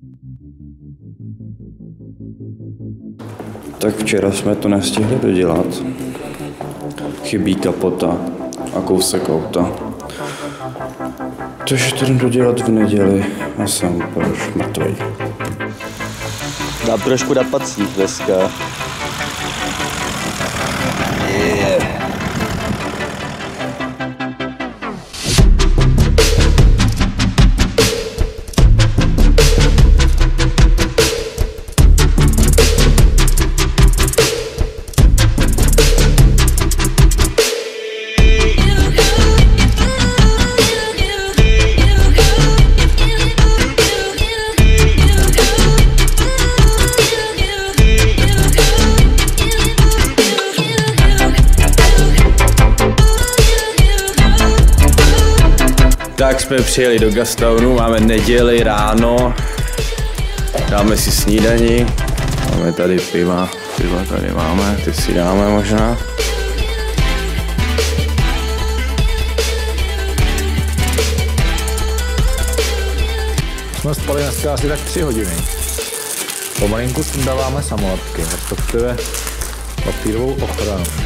Tak včera jsme to nestihli dodělat. Chybí kapota a kousek auta. Takže to jdem dodělat v neděli a jsem úplně už mrtvý. Dám trošku na pacík dneska. Tak jsme přijeli do Gastownu, máme neděli ráno, dáme si snídani, máme tady piva tady máme, ty si dáme možná. Jsme spali dneska asi tak 3 hodiny. Pomalinku sundáváme samolepky, respektive papírovou ochranu.